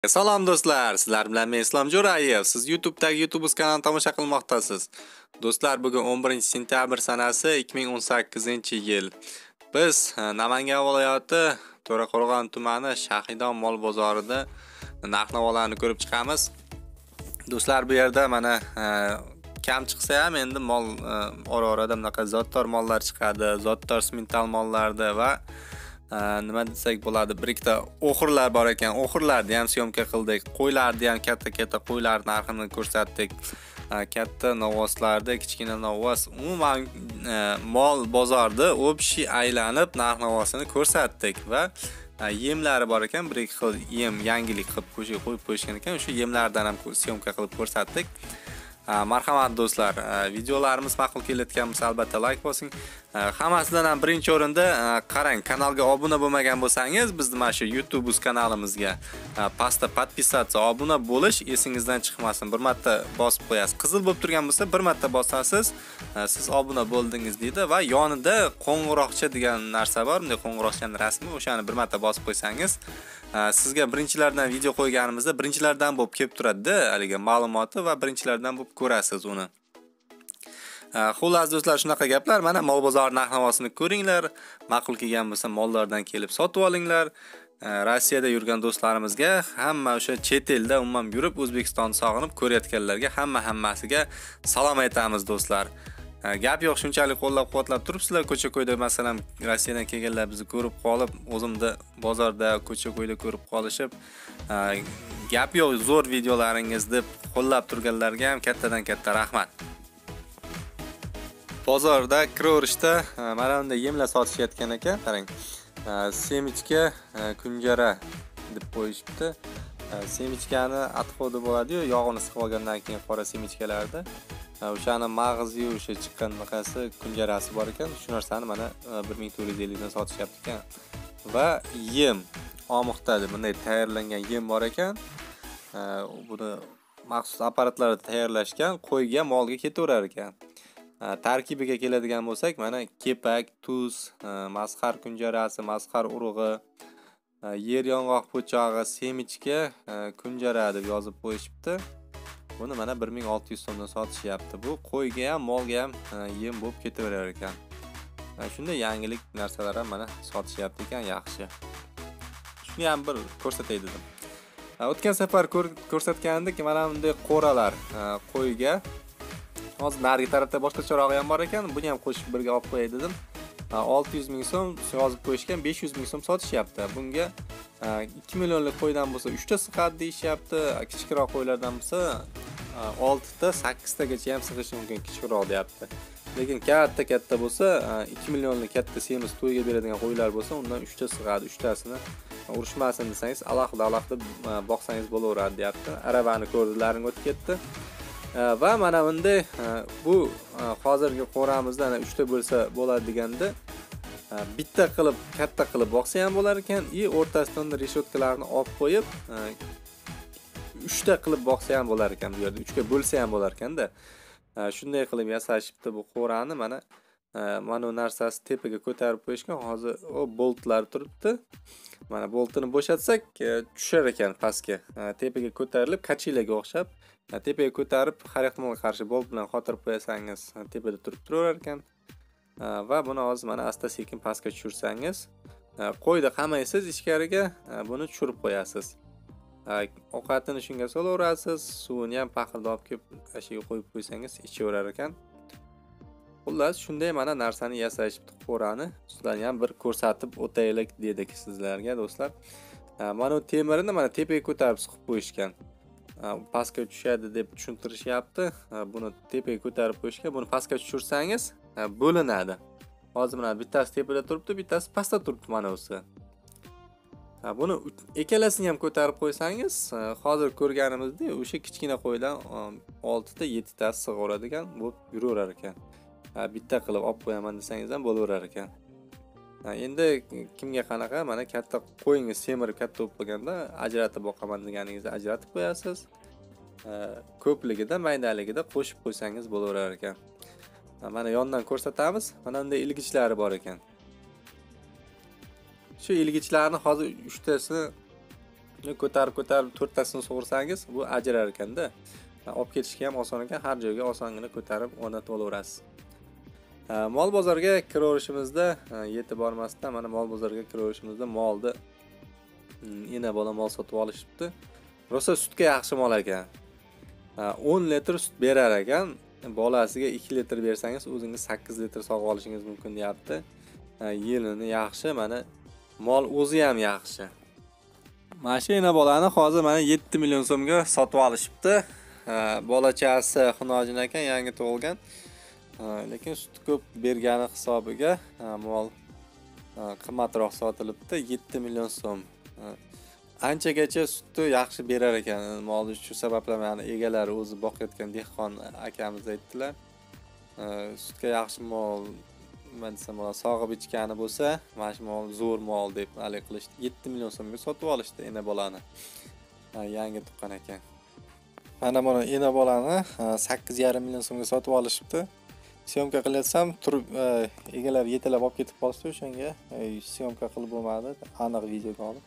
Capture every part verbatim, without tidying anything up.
Salom do'stlar, sizlar bilan men Islom Jo'rayev. Siz YouTube'dagi YouTube kanalini tomosha qilmoqdasiz. Do'stlar, bugun o'n birinchi sentyabr sanasi ikki ming o'n sakkizinchi yil. Biz Namangan viloyati To'raqo'rg'on tumani Shahidon mol bozorida narx-navolarni ko'rib chiqamiz. Do'stlar, bu yerda mana kam chiqsa ham endi mol ora-orada bunaqa zotdor mollar chiqadi, zotdor simental mollarda va nima desak bo'ladi, bir ikkita o'xirlar bor ekan. O'xirlarni ham syomka qildik. Qo'ylarni ham katta-katta qo'ylar narxini ko'rsatdik. Katta novvoslarda kichkina novvos, umuman mol bozorda общий aylanib narx-navosini ko'rsatdik va yemlari bor ekan, bir ikki xil yem yangilik qilib qo'yib qo'yishgan ekan. O'sha yemlardan ham syomka qilib ko'rsatdik. Marhamat do'stlar, videolarimiz ma'qul kelayotgan bo'lsa albatta like bosing. Hammasidan ham birinchi o'rinda qarang, kanalga obuna bo'lmagan bo'lsangiz, bizni mana shu YouTube kanalimizga pastda podpisatsiya, obuna bo'lish esingizdan chiqmasin. Bir marta bosib qo'yasiz. Qizil bo'lib turgan bo'lsa, bir marta bosasiz, siz obuna bo'ldingiz deydi va yonida qo'ng'iroqcha degan narsa bor. Bunday qo'ng'iroqchaning rasmi, o'shani bir marta bosib qo'ysangiz, sizga birinchilardan video qo'yganimizda birinchilardan bo'lib kelib turadi, haliga ma'lumoti va birinchilardan bo'lib ko'rasiz uni. Xullas do'stlar, shunaqa gaplar. Mana mol bozor narx-navosini ko'ringlar. Ma'qul kelgan bo'lsa mollardan kelib sotib olinglar. Rossiyada yurgan do'stlarimizga, hamma o'sha chet elda umuman yurib O'zbekistonni sog'inib ko'rayotganlarga hamma hammasiga salom aytamiz do'stlar. Gap yo'q, shunchalik qo'llab-quvvatlab turibsizlar. Ko'cha-ko'yda masalan Rossiyadan kelganlar bizni ko'rib qolib, o'zimda bozorda, ko'cha-ko'yda ko'rib qolishib, gap yo'q, zo'r videolaringiz deb qo'llab turganlarga ham kattadan katta rahmat. Bozorda kiraverishda mana bunday yemlar sotishayotgan ekan. Qarang. Semichka, kunjara deb qo'yishibdi. Semichkani atxodi bo'ladi-yu, yog'ini siqib olgandan keyin qora semichkalarda o'shani mag'zi, o'sha chiqqan naqasi kunjarasi bor ekan. Shu narsani mana bir ming to'rt yuz ellik dan sotishyapti ekan. Va yem, omiqda bunday tayyorlangan yem bor ekan. Buni maxsus apparatlarda tayyorlashgan, qo'yga, molga ketaverar ekan. Tarkibiga keladigan bo'lsak, mana kepak, tuz, masxar kunjarasi, masxar urug'i, yer yong'oq po'chog'i, semichka, kunjara deb yozib qo'yishibdi. Buni mana bir ming olti yuz so'mdan sotishyapti. Bu qo'yga ham, molga ham yem bo'lib ketaverar ekan. Shunda yangilik narsalar ham mana sotishyapti ekan, yaxshi. Shuni ham bir ko'rsatay dedim. O'tgan safar ko'rsatgandik, mana bunday qo'ralar qo'yga. Hozir narigi tarafda boshqa chorog'i ham bor ekan. Buni ham qo'shib birga olib qo'yay dedim. olti yuz ming so'm yozib qo'yishgan, besh yuz ming so'm sotishyapti. Bunga ikki millionlik qo'ydan bo'lsa uch ta siqadi deyishyapti. Kichikroq qo'ylardan bo'lsa olti ta, sakkiz tagacha ham sig'ishi mumkin, kichikroq deyapti. Lekin katta-katta bo'lsa, ikki millionlik katta semiz to'yga beradigan qo'ylar bo'lsa, undan uch ta sig'adi. uch tasini urushmasin desangiz, alohida-alohida boqsangiz bo'laveradi deyapti. Aravani ko'rdilaring o'tib ketdi. Va mana bunday bu hozirgi qo'ramizda ana uch ta bo'lsa bo'ladi deganda, bitta qilib, katta qilib boqsa ham bo'lar ekan, i o'rtasidan reshotkalarni olib qo'yib uch ta qilib boqsa ham bo'lar ekan, bu yerda uch ga bo'lsa ham bo'lar ekanda. Shunday qilib yasashibdi bu qo'rani. Mana mana bu narsasi tepaga ko'tarib qo'yishgan. Hozir o boltlar turibdi. Mana boltini bo'shatsak tushar ekan pastga. Tepaga ko'tarilib kachilaga o'xshab, tepaga ko'tarib har ehtimolga qarshi bolt bilan qotirib qo'yasangiz, tepada turib turaver ekan. Va buni hozir mana asta-sekin pastga tushirsangiz, qo'yda qamaysiz ichkariga, buni tushirib qo'yasiz. Ovqatini shunga solaverasiz, suvini ham paqirda olib kelib ashiga qo'yib qo'ysangiz ichaverar ekan. Xullas, shunday mana narsani yasashibdi qo'rani. Sizlarga ham bir ko'rsatib o'taylik dedik sizlarga do'stlar. Mana bu temirini mana tepaga ko'tarib siqib qo'yishgan. Pastga tushadi deb tushuntirishyapti. Buni tepaga ko'tarib qo'yishgan. Buni pastga tushirsangiz bo'linadi. Hozir mana bittasi tepada turibdi, bittasi pastda turibdi mana o'si. Buni ikkalasini ham ko'tarib qo'ysangiz, hozir ko'rganimizdek, o'sha kichkina qo'ydan olti ta, yetti ta sig'averadigan bo'lib yuraverar ekan. Bitta qilib olib qo'yaman desangiz ham bo'laverar ekan. Endi kimga qanaqa, mana katta qo'yingiz semirib katta bo'lib qolganda ajratib boqaman deganingizda ajratib qo'yasiz. Ko'pligida, maydaligida qo'shib qo'ysangiz bo'laverar ekan. Mana yondan ko'rsatamiz. Mana bunday ilgichlari bor ekan. Shu ilgichlarni hozir uch tasini ko'tarib ko'tarib to'rttasini sug'ursangiz bu ajrar ekanda. Olib ketishga ham oson ekan, har joyga osongina ko'tarib o'rnatib olaverasiz. Mol bozoriga kiraverishimizda yetib bormasdan mana mol bozoriga kiraverishimizda molni ina bola mol sotib olishibdi. Rosa sutga yaxshi mol ekan. o'n litr sut berar ekan. Bolasiga ikki litr bersangiz o'zingiz sakkiz litr sog'ib olishingiz mumkin deyapti. Yilini yaxshi, mana mol o'zi ham yaxshi. Mashina bolani hozir mana yetti million so'mga sotib olishibdi. Bolachasi xunojin ekan, yangi tug'ilgan. Lekin sut ko'p bergani hisobiga mol qimmatroq sotilibdi, yetti million so'm. Anchagacha sutni yaxshi berar ekan. Mol shu sababli mana egalari o'zi boqayotgan dehqon akamiz aytdilar. Sutga yaxshi mol, men desam, sog'ib ichgani bo'lsa, mana shu mol zo'r mol deb hali qilishdi. yetti million so'mga sotib olishdi ena bolani. Yangi tuqqan ekan. Mana buni ena bolani sakkiz yarim million so'mga sotib olishibdi. Syomka qilyapsam, turib egalar yetalab olib ketib qolishdi, o'shanga syomka qilib bo'lmadi, aniq videoga olib.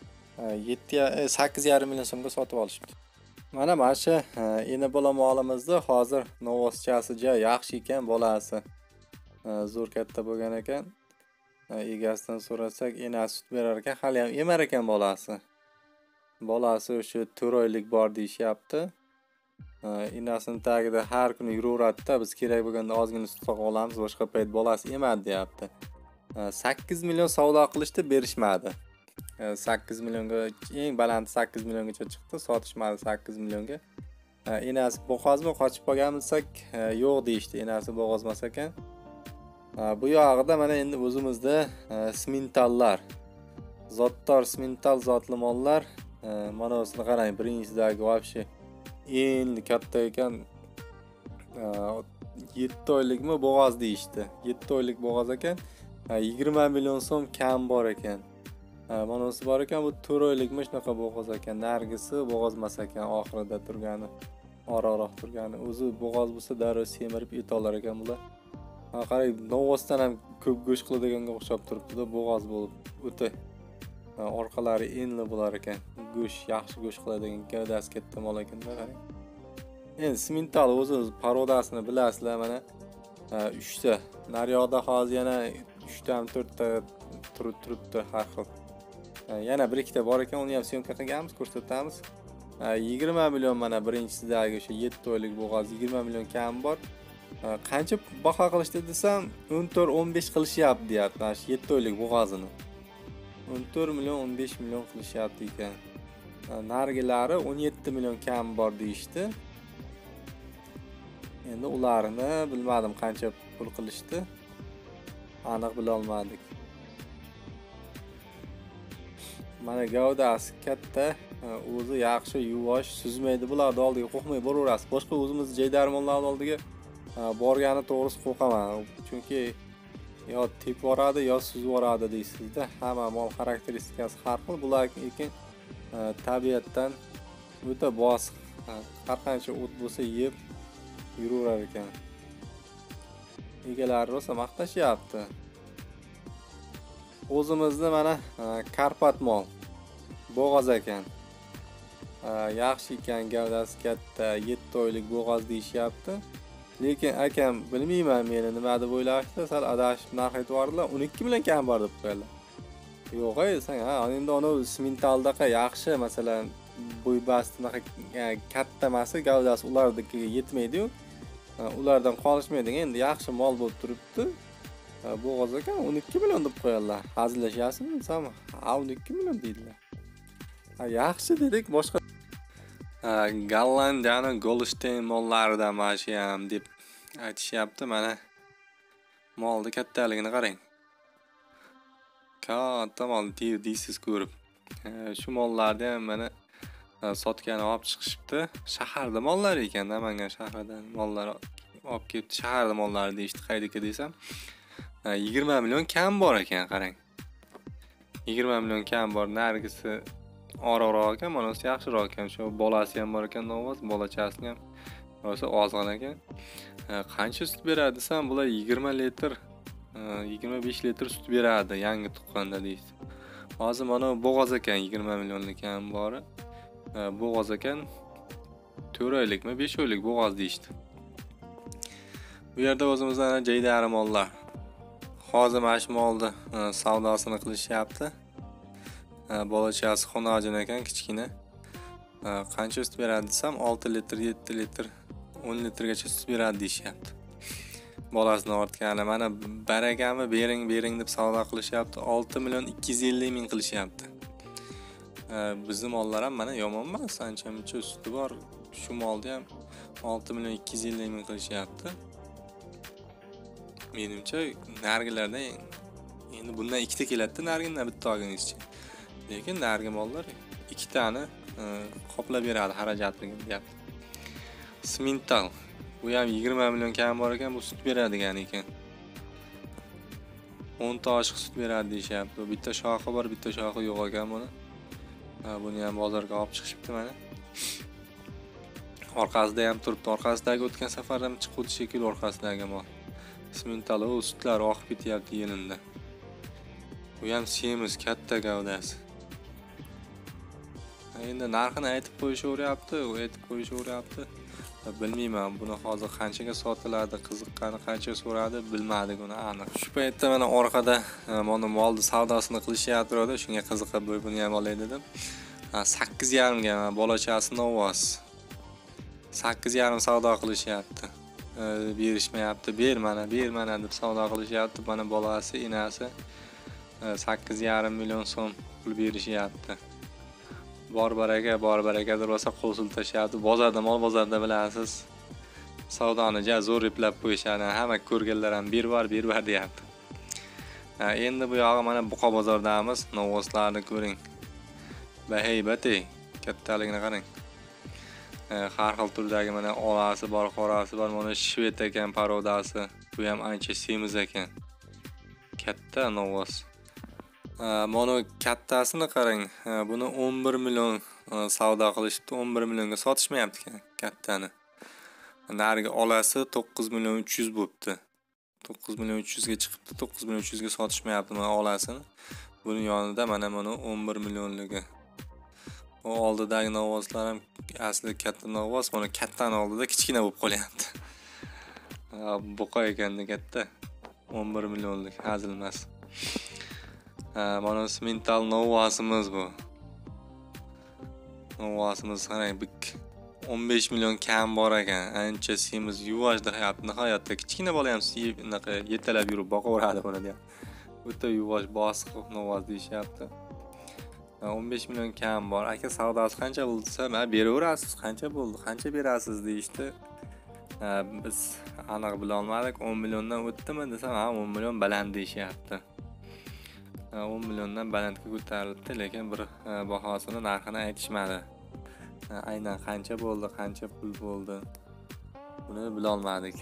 sakkiz yarim million so'mga sotib olishibdi. Mana mana shu ena bola molimizni hozir novoschasi ja yaxshi ekan, bolasi zo'r katta bo'lgan ekan. Egasidan so'rasak, enasi sut berar ekan, hali ham emar ekan bolasi. Bolasi o'sha to'rt oylik bor deyishyapti. Enasini tagida har kuni yuraveradi-da, biz kerak bo'lganda ozgina sut sog'ib olamiz, boshqa payt bolasi emadi deyapti. sakkiz million savdo qilishdi, berishmadi. sakkiz millionga, eng balandi sakkiz milliongacha chiqdi, sotishmadi sakkiz millionga. Enasi bo'g'ozmi, qochib qolgan desak, yo'q deyishdi, enasi bo'g'ozmas ekan. Bu yog'ida mana endi o'zimizda smintallar, zotdor smintal zotli mollar, mana o'sini qarang, birinchisidagi вообще endi katta ekan. yetti oylikmi bo'g'oz deyishdi. yetti oylik bo'g'oz ekan. yigirma million so'm kam bor ekan. Mana o'si bor ekan, bu to'rt oylikmi shunaqa bo'g'oz ekan. Nargisi bo'g'ozmas ekan, oxirida turgani, ororoq turgani. O'zi bo'g'oz bo'lsa darrov semirib et olar ekan bular. Qarang, novosdan ham ko'p go'sht qiladiganga o'xshab turibdi-da, bo'g'oz bo'lib o'ta. Orqalari enli bo'lar ekan. Go'sht, yaxshi go'sht qiladigan, gavdasi katta mol ekan-da, qarang. Endi smintal o'zi parodasini bilasizlar, mana uchta. Naryoqda hozir yana uchta ham to'rtta turib turibdi har xil. Yana bir ikkita bor ekan, uni ham syomka qilganmiz, ko'rsatamiz. yigirma million mana birinchisidagi o'sha yetti oylik bo'g'oz yigirma million kam bor. Qancha baho qilishdi desam, o'n to'rt o'n besh qilishyapti deyapti, mana shu yetti oylik bo'g'ozini. o'n to'rt million o'n besh million qilishyapti ekan. Nargilari o'n yetti million kam bor deyishdi. Endi ularni bilmadim qancha pul qilishdi. Aniq bila olmadik. Mana gavdasi katta, o'zi yaxshi yuvosh, suzmaydi. Bularni oldiga qo'rqmay boraverasiz. Boshqa o'zimiz jaydarmonlarning oldiga borgani to'g'risi qo'rqaman. Chunki yo tep boradi, yo suzib boradi deysizda. Hamma mol xarakteristikasi har xil. Bular lekin tabiatdan o'ta bosiq. Har qancha o't bo'lsa yeb yuraverar ekan. Egalari rosa maqtashyapti. O'zimizda mana Karpat mol bo'g'oz ekan. Yaxshi ekan, gavdasi katta, yetti oylik bo'g'oz deyishyapti. Lekin akam bilmayman meni nima deb o'ylashdi, sal adashib narx aytib yubordilar, o'n ikki million kam bor deb qo'ydilar. Yo'q, ey, sen ha, endi uni smintaldaqa yaxshi, masalan, bo'ybasti katta masi, gavdasi ularnikiga yetmaydi-yu. Ulardan qolishmaydigan, endi yaxshi mol bo'lib turibdi. Bo'g'oz ekan o'n ikki million deb qo'yadilar. Hazillashyapsizmi desam, ha o'n ikki million deydilar. Ha, yaxshi dedik, boshqa Gollandiyani Golstein mollaridan mana shu ham deb aytishyapti. Mana molni kattaligini qarang. Katta mol deysiz ko'rib. Shu mollarni ham mana sotgani olib chiqishibdi. Shaharda mollar ekan, Namangan shahridan mollar olib kelibdi. Shaharda mollari deyishdi, qaydiki desam. yigirma million kam bor ekan, qarang. yigirma million kam bor, nargisi ororoq ekan, mana o'zi yaxshiroq ekan. Shu bolasi ham bor ekan, novoz, bolachasini ham rosa ozg'in ekan. Qancha sut beradi desam, bular yigirma litr, yigirma besh litr sut beradi yangi tuqqanda deysiz. Hozir mana bo'g'oz ekan yigirma millionlik ham bori. Bo'g'oz ekan to'rt oylikmi besh oylik bo'g'oz deyishdi. Bu yerda o'zimizdan jaydari mollar. Hozir mana shu molni savdosini qilishyapti. Bolachasi xonajin ekan kichkina. Qancha sut beradi desam olti litr, yetti litr, o'n litrgacha sut beradi deyishyapti. Bolasini ortgani mana barakami bering bering deb savdo qilishyapti. olti million ikki yuz ellik ming qilishyapti. Bizning mollar ham mana yomon emas, ancha-muncha suti bor. Shu molni ham olti million ikki yuz ellik ming qilishyapti. Menimcha nargilarda endi bundan ikkita keladi, nargindan bitta olganingizcha. Lekin nargi mollar ikkitani qoplab beradi xarajatini deyapti. Simental bu ham yigirma million kam bor ekan, bu sut beradigan ekan. o'n ta oshiq sut beradi deyapti. Bitta shoxi bor, bitta shoxi yo'q ekan buni. Buni ham bozorga olib chiqishibdi mana. Orqasida ham turibdi. Orqasidagi o'tgan safar ham chiqdi shekil orqasidagi mol. Simental o sutlar oqib ketyapti yelinda. Bu ham semiz katta gavdasi. Endi narxini aytib qo'yishaveryapti, u aytib qo'yishaveryapti. Bilmayman, buni hozir qanchaga sotiladi, qiziqqani qancha so'radi, bilmadik uni aniq. Shu paytda mana orqada mana molni savdosini qilishyapti, shunga qiziqib buni ham olay dedim. sakkiz yarim ga bolachasi Novos. sakkiz yarim savdo qilishyapti. Berishmayapti, ber mana, ber mana deb savdo qilishyapti. Mana bolasi, enasi sakkiz yarim million so'm pul berishyapti. Bor baraka, bor baraka deb rosa qo'l siltashyapti. Bozorda, mol bozorda bilasiz. Savdoni ja zo'r replab qo'yishadi. Hamma ko'rganlar ham ber bor, ber bor deyapti. Endi bu yog'i mana Buqa bozordamiz. Novoslarni ko'ring. Bahaybat-ey, kattaligini qarang. Har xil turdagi mana olasi bor, qorasi bor, mana shvet ekan parodasi. Bu ham ancha semiz ekan. Katta Novos. Mana kattasini qarang. Buni o'n bir million savdo qilishibdi, o'n bir millionga sotishmayapti kattani. Narigi olasi to'qqiz million uch yuz bo'pti. to'qqiz million uch yuz ga chiqibdi, to'qqiz million uch yuz ga sotishmayapti mana olasini. Buning yonida mana mana o'n bir millionligi. O oldidagi Novoslar ham asli katta Novos, mana kattani oldida kichkina bo'lib qolyapti. Buqa ekanda katta. o'n bir millionlik hazil emas. Mana Simental Novosimiz bu. Novosimiz qarang, o'n besh million kam bor ekan. Ancha semiz, yuvosh deyapti. Nihoyatda kichkina bola ham bunaqa yetalab yurib boqaveradi buni deyapti. O'ta yuvosh bosiq Novos deyapti. o'n besh million kam bor. Aka savdosi qancha bo'ldi desa, "Men beraverasiz, qancha bo'ldi, qancha berasiz" deyishdi. Biz aniq bila olmadik. o'n milliondan o'tdimi desam, "Ha, o'n million baland" deyapti. o'n milliondan balandga ko'tarilibdi, lekin bir bahosini, narxini aytishmadi. Aynan qancha bo'ldi, qancha pul bo'ldi, buni bila olmadik.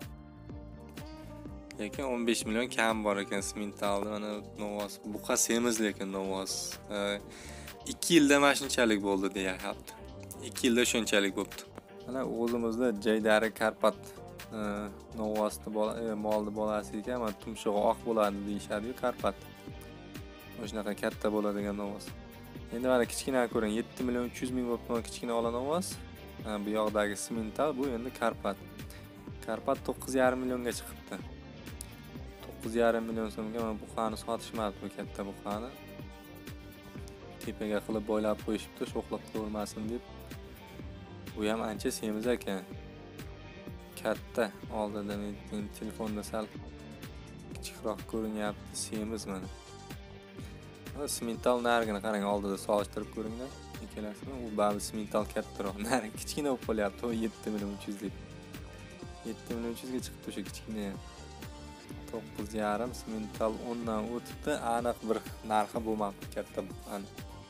Lekin o'n besh million kam bor ekan Simentalda. Mana Novos, Buqa semiz lekin Novos. ikki yilda mana shunchalik bo'ldi deyapti. ikki yilda shunchalik bo'pti. Mana o'zimizda jaydari Karpat Novosni molni bolasi ekan, mana tumshug'i oq bo'ladi deyshadi-yu Karpat. Shunaqa katta bo'ladigan Novos. Endi mana kichkina ko'ring, yetti million uch yuz ming bo'pti kichkina ola Novos. Bu yoqdagi Simental, bu endi Karpat. Karpat to'qqiz yarim millionga chiqibdi. to'qqiz yarim million so'mga mana buqani sotishmadi, bu katta buqani. Tepaga qilib boylab qo'yishibdi, sho'xlab ko'rmasin deb. Bu ham ancha semiz ekan. Katta. Oldida men telefonda sal kichikroq ko'rinyapti, semiz mana. Simental narigini qarang, oldida solishtirib ko'ringlar. Ikkalasini, u babi Simental kattaroq, narig kichkina bo'lib qolyapti. O yetti million uch yuz lik. yetti million uch yuz ga chiqibdi o'sha kichkina. to'qqiz yarim Simental o'ndan o'tibdi, aniq bir narxi bo'lmabdi katta buqani.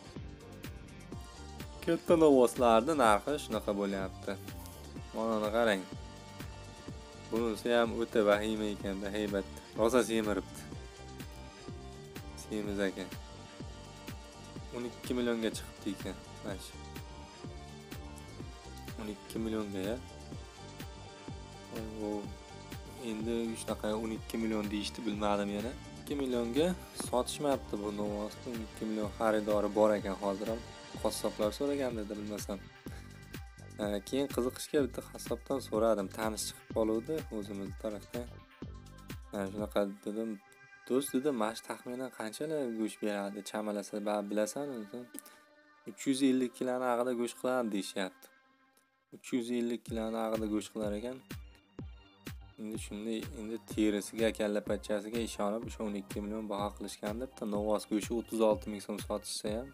Katta Novoslarning narxi shunaqa bo'lyapti. Mana qarang. Bunisi ham o'ta vahima ekan, bahaybat. Rosa semiribdi. Semiz ekan. o'n ikki millionga chiqibdi ekan. Mana o'n ikki millionga ya. O endi shunaqa o'n ikki million deyishdi, bilmadim yana. ikki millionga sotishmayapti bu Novosni. ikki million xaridori bor ekan hozir ham. Qassoblar so'raganda bilmasam. Keyin qiziqishga bitta qassobdan so'radim, tanish chiqib qoluvdi o'zimiz tarafdan. Shunaqa dedim, do'st dedim, mana shu taxminan qanchalar go'sht beradi, chamalasa, bilasan o'zi. uch yuz ellik kiloni ag'ida go'sht qiladi deyishyapti. uch yuz ellik kiloni ag'ida go'sht qilar ekan. Endi shunday, endi terisiga, kalla pachchasiga ishonib o'sha o'n ikki million baho qilishganda, bitta Novos go'shti o'ttiz olti ming so'm sotishsa ham.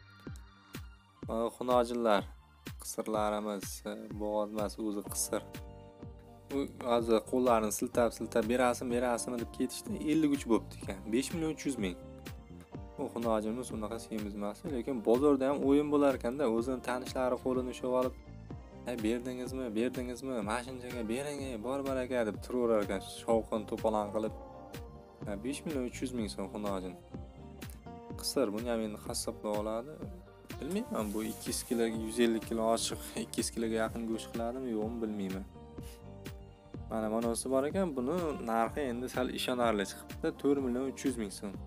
Xunojinlar, qisirlarimiz, bo'g'ozmas o'zi qisir. U hozir qo'llarini siltab-siltab berasin, berasimi deb ketishdi, ellik uch bo'pti ekan. besh million uch yuz ming. Bu xunojinimiz unaqa semizmas, lekin bozorda ham o'yin bo'lar ekanda, o'zining tanishlari qo'lini ushlab olib, "Ay, berdingizmi, berdingizmi? Mashinchaga bering, bor bor aka" deb turaverar ekan, shovqin to'polon qilib. besh million uch yuz ming so'm xunojin. Qisir, buni ham endi qassoblar oladi. Bilmayman, bu ikki yuz kiloga, yuz ellik kilo ochiq, ikki yuz kiloga yaqin go'sht qiladimi, yo'qmi bilmayman. Mana bunisi bor ekan, buni narxi endi sal ishonarli chiqibdi, to'rt million uch yuz ming so'm.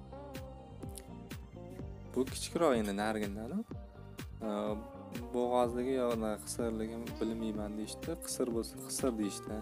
Bu kichikroq endi nargindan. Bo'g'ozligi yo'qmi, qisirligimi bilmayman deyishdi. Qisir bo'lsa, qisir deyishdi.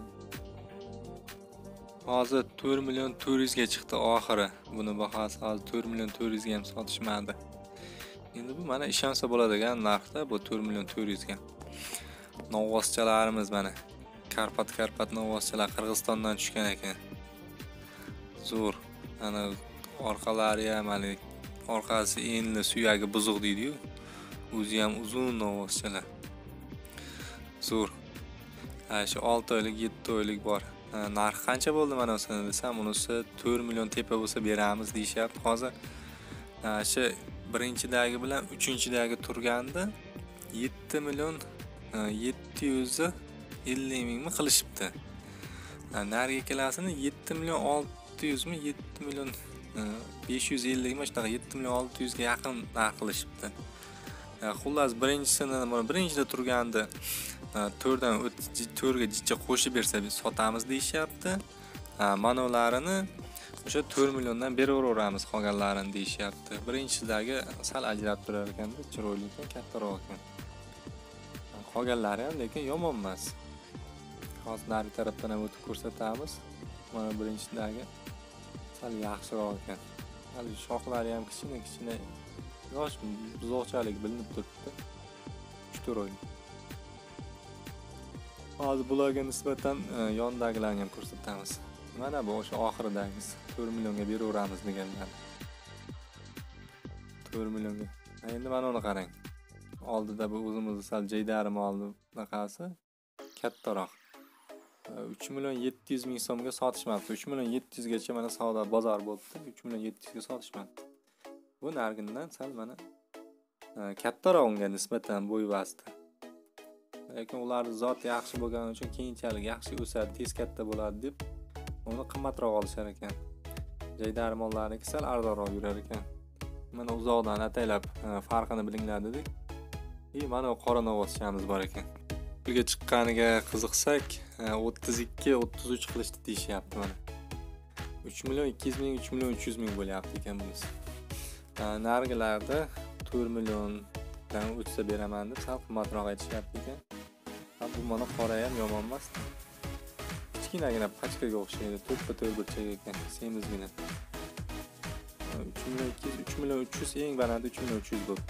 Hozir to'rt million to'rt yuz ga chiqdi oxiri. Buni bahosi hozir to'rt million to'rt yuz ga ham sotishmadi. Endi bu mana ishonsa bo'ladigan narxda, bu to'rt million to'rt yuz ga. Novoschalarimiz mana Karpat-Karpat novoschalar Qirg'izistondan tushgan ekan. Zo'r. Ana orqalari ham, mana orqasi enli, suyagi buzuq deydi-yu. O'zi ham uzun novoschalar. Zo'r. Ha, shu olti oylik, yetti oylik bor. Narx qancha bo'ldi mana o'sini desam, unisi to'rt million tepa bo'lsa beramiz deyishyapti. Hozir shu birinchidagi bilan uchinchidagi turganda yetti million yetti yuz ellik mingmi qilishibdi. Nariga kelasini yetti million olti yuz mi, yetti million besh yuz ellik mi, shunaqa yetti million olti yuz ga yaqin narx qilishibdi. Xullas birinchisini, mana birinchida turganda to'rtdan to'rt ga jicha qo'shib bersa biz sotamiz deyishyapti. Mana ularni o'sha to'rt milliondan beraveramiz qolganlarini deyishyapti. Birinchisidagi sal ajrab turar ekan-da, chiroyli ekan, kattaroq ekan. Qolganlari ham lekin yomon emas. Hozir nari tarafdan ham o'tib ko'rsatamiz. Mana birinchisidagi sal yaxshiroq ekan. Hali shoxlari ham kichkina-kichkina, yosh buzoqchalik bilinib turibdi. uch to'rt oy. Hozir bularga nisbatan yondagilarni ham ko'rsatamiz. Mana bu o'sha oxiridagisi to'rt millionga beraveramiz deganlar. to'rt millionga. Endi mana uni qarang. Oldida bu o'zimizni sal jaydarim oldi bunaqasi kattaroq. uch million yetti yuz ming so'mga sotishmabdi. uch million yetti yuz gacha mana savdo bozor bo'ldi. uch million yetti yuz ga sotishmabdi. Bu nargindan sal mana kattaroq unga nisbatan bo'y basti. Lekin ularning zot yaxshi bo'lgani uchun keyinchalik yaxshi o'sadi, tez katta bo'ladi deb uni qimmatroq olishar ekan. Jaydarmonlarniki sal arzonroq yurar ekan. Mana uzoqdan ataylab farqini bilinglar dedik. E mana qora novoschamiz bor ekan. Pulga chiqqaniga qiziqsak, o'ttiz ikki o'ttiz uch qilishdi deyishyapti mana. uch million ikki yuz ming, uch million uch yuz ming bo'lyapti ekan bunisi. Nargilarda to'rt milliondan o'tsa beraman deb sal qimmatroq aytishyapti ekan. Bu mana qora ham yomon emas. Kichkinagina pachkaga o'xshaydi, to'ppa-to'p burchak ekan, semizgina. uch million ikki yuz, uch million uch yuz, eng baland uch million uch yuz bo'ldi.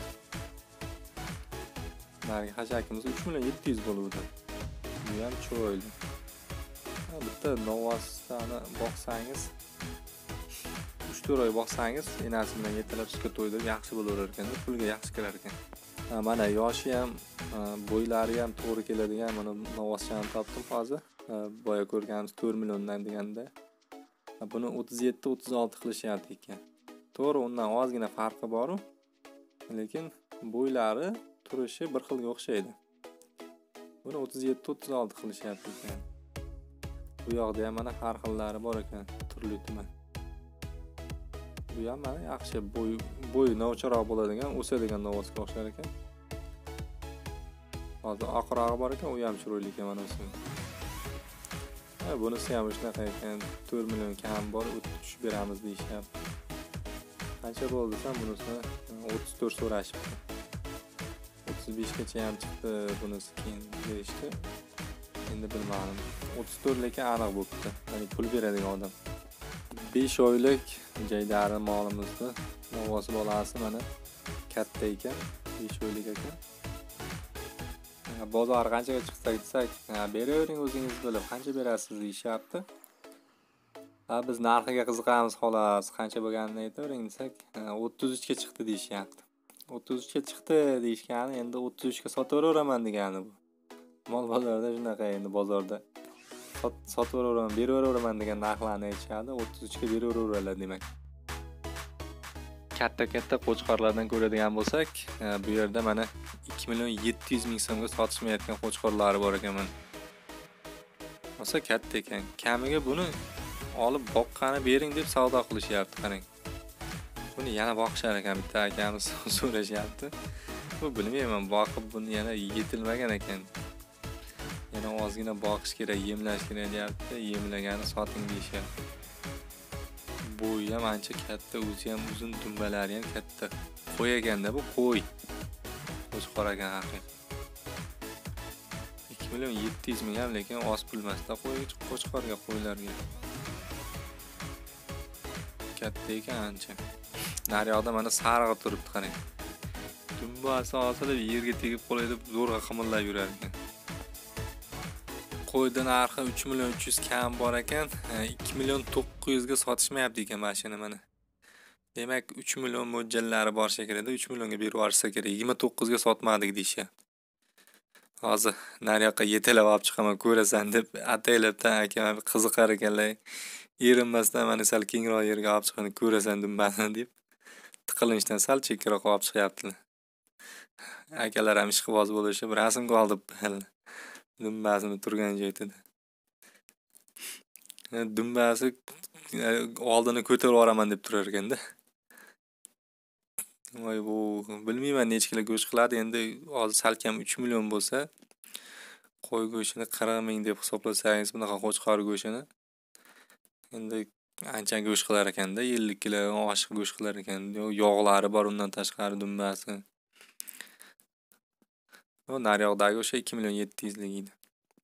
Narigi hashakimiz uch million yetti yuz bo'luvdi. Bu ham chiroyli. Bitta novosani boqsangiz, uch to'rt oy boqsangiz, enasi bilan yetalab sutga to'ydirib yaxshi bo'laverar ekan, pulga yaxshi kirar ekan. Mana yoshi ham, bo'ylari ham to'g'ri keladigan mana novoschani topdim hozir. Boya ko'rganimiz to'rt milliondan deganda. Buni o'ttiz yetti o'ttiz olti qilishyapti ekan. To'g'ri, undan ozgina farqi bor-ku. Lekin bo'ylari, turishi bir xilga o'xshaydi. Buni o'ttiz yetti o'ttiz olti qilishyapti ekan. Bu yoqda ham mana har xillari bor ekan, turli tuman. Bu ham mana yaxshi bo'y bo'y novcharoq bo'ladigan, o'sadigan novosga o'xshar ekan. Hozir oqirog'i bor ekan, u ham chiroyli ekan mana o'sini. Ha, bunisi ham shunaqa ekan, to'rt million kam bor, o'tib tushib beramiz deyishyapti. qancha bo'ldi desam bunisi o'ttiz to'rt so'rashibdi. o'ttiz beshgacha ham chiqdi bunisi keyin berishdi. Endi bilmadim. o'ttiz to'rt lekin aniq bo'libdi. Ya'ni pul beradigan odam. besh oylik jaydari molimizni movosi bolasi mana katta ekan, besh oylik ekan. Bozor qanchaga chiqsak desak, beravering o'zingiz bilib, qancha berasiz deyishyapti. Ha, biz narxiga qiziqamiz xolos, qancha bo'lganini aytavering desak, o'ttiz uch ga chiqdi deyishyapti. o'ttiz uch ga chiqdi deyishgani, endi o'ttiz uch ga sotaveraman degani bu. Mol bozorda shunaqa, endi bozorda sotaveraman, beraveraman degan narxlarni aytishadi, o'ttiz uch ga beraveraveradi demak. Katta-katta qo'chqorlardan ko'radigan bo'lsak, bu yerda mana ikki million yetti yuz ming so'mga sotishmayotgan qo'chqorlari bor ekan mana. O'sa katta ekan. Kamiga buni olib boqqani bering deb savdo qilishyapti, qarang. Buni yana boqishar ekan, bitta akamiz so'rashyapti. Bu bilmayman, boqib buni yana yetilmagan ekan. Yana ozgina boqish kerak, yemlash kerak deyapti. Yemlagani soting deyishyapti. Bo'yi ham ancha katta, o'zi ham uzun, dumbalari ham katta. Qo'y ekanda bu qo'y. Qo'chqor ekan haqiqatan. ikki million yetti yuz ming ham lekin oz pul emasda qo'y, qo'chqorga, qo'ylarga. Katta ekan ancha. Naryoqda mana sarg'i turibdi, qarang. Dumbasi osilib yerga tegib qolay deb zo'rg'a qimillab yurar ekan. Qo'yda narxi uch million uch yuz kam bor ekan, ikki million to'qqiz yuz ga sotishmayapti ekan mashina mana. Demak, uch million mo'ljallari bor shekilda, uch millionga berib yuborsa kerak. yigirma to'qqiz ga sotmadik deyishyapti. Hozir naryoqqa yetalab olib chiqaman, ko'rasan deb ataylabdan akam qiziqar ekanlar. Erinmasdan mana sal kengroq yerga olib chiqani ko'rasan dumbani deb tiqilinchdan sal chekkaroq olib chiqyaptilar. Akalar ham ishqiboz bo'lishib rasmga olib dumbasini turgan joyida. Dumbasi oldini ko'tarib yuboraman deb turar ekanda. Voy bu, bilmayman necha kilo go'sht qiladi. Endi hozir salkam uch million bo'lsa, qo'y go'shtini qirq ming deb hisoblasangiz, bunaqa qo'chqor go'shtini endi ancha go'sht qilar ekanda, ellik kilo oshiq go'sht qilar ekan. Yog'lari bor undan tashqari dumbasi. Bu naryoqdagi o'sha ikki million yetti yuz lik edi.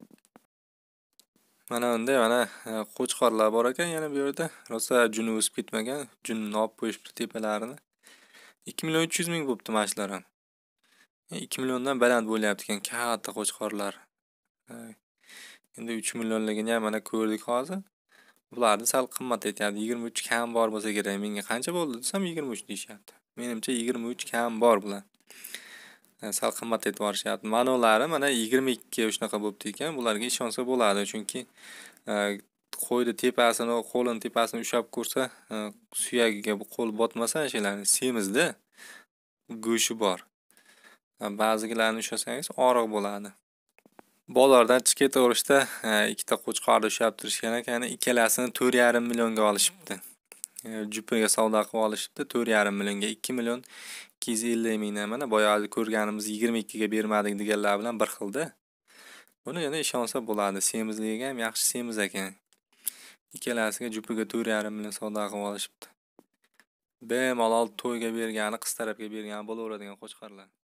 Mana unda mana qo'chqorlar bor ekan, yana bu yerda rosa juni o'sib ketmagan, junni olib qo'yishibdi tepalarini. ikki million uch yuz ming bo'pti mashlar ham. ikki milliondan baland bo'lyapti ekan katta qo'chqorlar. Endi uch millionligini ham mana ko'rdik hozir. Bularni sal qimmat aytyapti. yigirma uch kam bor bo'lsa kerak. Menga qancha bo'ldi desam yigirma uch deyishyapti. Menimcha yigirma uch kam bor bular. Sal qimmat aytib yuborishyapti. Manolari mana yigirma ikki shunaqa bo'pti ekan. Bularga ishonsa bo'ladi, chunki qo'yni tepasini, qo'lini tepasini ushlab ko'rsa, suyagiga bu qo'l botmasa, o'shalarni semizda go'shi bor. Ba'zilarini ushlasangiz oriq bo'ladi. Bozordan chiqib ketaverishda ikkita qo'chqorni ushlab turishgan ekan, ikkalasini to'rt yarim millionga olishibdi. Jupiga savdo qilib olishibdi, to'rt yarim millionga, ikki million ikki yuz ellik mingdan mana boyagi ko'rganimiz yigirma ikki ga bermadik deganlar bilan bir xilda. Buni yana ishonsa bo'ladi. Semizligiga ham yaxshi semiz ekan. Ikkalasiga jupiga to'rt yarim million savdo qilib olishibdi. Bemalol to'yga bergani, qiz tarafga bergani bo'laveradigan qo'chqorlar.